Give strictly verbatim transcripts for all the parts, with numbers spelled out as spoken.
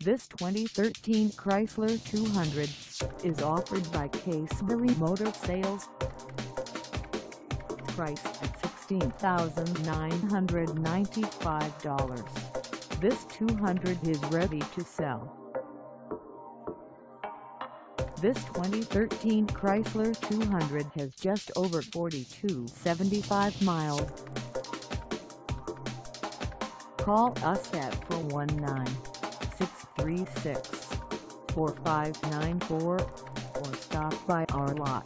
This twenty thirteen Chrysler two hundred is offered by Casebere Motor Sales. Price at sixteen thousand nine hundred ninety-five dollars. This two hundred is ready to sell. This twenty thirteen Chrysler two hundred has just over forty-two thousand seventy-five miles. Call us at four one nine, six three six, four five nine four or stop by our lot.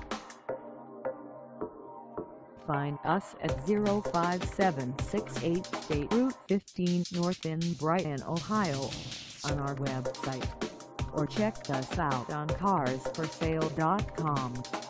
Find us at zero five seven six eight State Route fifteen North in Bryan, Ohio, on our website, or check us out on cars for sale dot com.